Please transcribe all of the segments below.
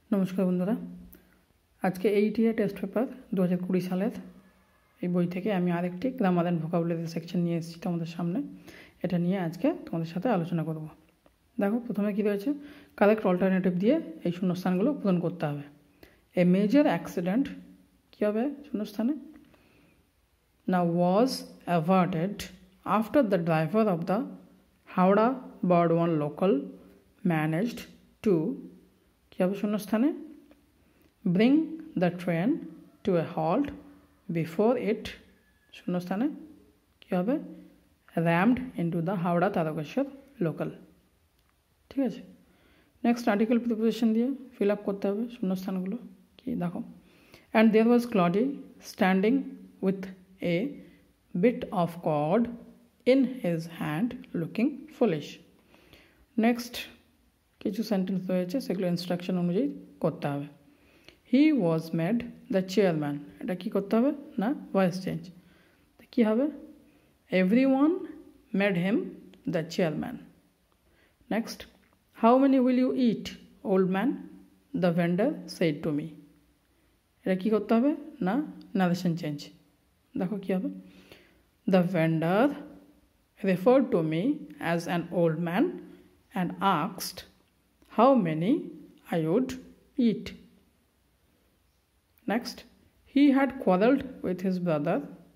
नमस्कार बंधुरा आज के 8 ईयर टेस्ट पेपर 2020 सालेर এই বই থেকে আমি আরেকটি গ্রামার এন্ড ভোকাবুলারি সেকশন নিয়ে এসেছি তোমাদের সামনে। এটা নিয়ে আজকে তোমাদের সাথে আলোচনা করব। দেখো প্রথমে কি রয়েছে, কারেক্ট অল্টারনেটিভ দিয়ে এই শূন্যস্থানগুলো পূরণ করতে হবে। এ মেজর অ্যাক্সিডেন্ট কি হবে শূন্যস্থানে, না was averted after the driver of the Howrah Bardhaman local managed to কি হবে শূন্যস্থানে, bring the train to a halt before it শূন্যস্থানে কী হবে, rammed into the Howrah Tarakeswar local. ঠিক আছে, নেক্সট আর্টিকেল প্রিপোজিশন দিয়ে ফিল আপ করতে হবে শূন্যস্থানগুলো। কি দেখো, and there was Claudie standing with a bit of cord in his hand looking foolish. Next কিছু সেন্টেন্স রয়েছে, সেগুলো ইনস্ট্রাকশন অনুযায়ী করতে হবে। He was made the chairman, এটা কী করতে হবে না ভয়েস চেঞ্জ, কী হবে, every one made him the chairman. Next, how many will you eat old man the vendor said to me, এটা কী করতে হবে না নারেশন চেঞ্জ। দেখো কী হবে, the vendor referred to me as an old man and asked how many I would eat. Next, he had quarrelled with his brother.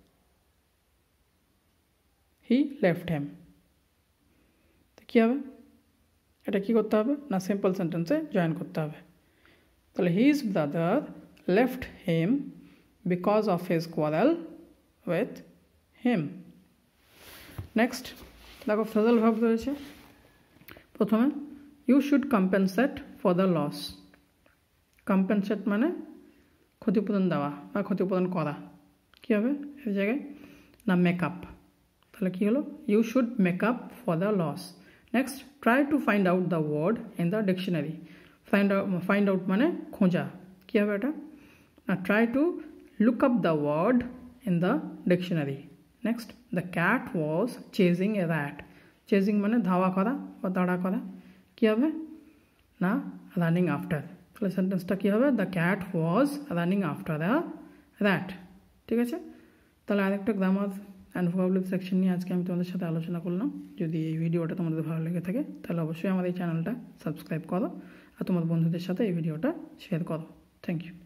He left him. তো কী হবে, এটা কী করতে হবে না সিম্পল সেন্টেন্সে জয়েন করতে হবে। তাহলে his brother left him because of his quarrel with him. Next, দেখো ফ্রেজাল ভার্ব রয়েছে। প্রথমে you should compensate for the loss. Compensate মানে ক্ষতিপূরণ দেওয়া বা ক্ষতিপূরণ করা। কী হবে এই জায়গায় না মেকআপ, তাহলে কী হলো, you should make up for the loss. Next, try to find out the word in the dictionary. Find out মানে খোঁজা। কী হবে এটা না try to look up the word in the dictionary. Next, the cat was chasing a rat. Chasing মানে ধাওয়া করা বা তাড়া করা। কী হবে না রানিং আফটার। তাহলে সেন্টেন্সটা কী হবে, the cat was running after the rat. ঠিক আছে, তাহলে আরেকটা গ্রামার অ্যান্ড ভোকাবুলারি সেকশন নিয়ে আজকে আমি তোমাদের সাথে আলোচনা করলাম। যদি এই ভিডিওটা তোমাদের ভালো লেগে থাকে তাহলে অবশ্যই আমার এই চ্যানেলটা সাবস্ক্রাইব করো আর তোমার বন্ধুদের সাথে এই ভিডিওটা শেয়ার করো। Thank you.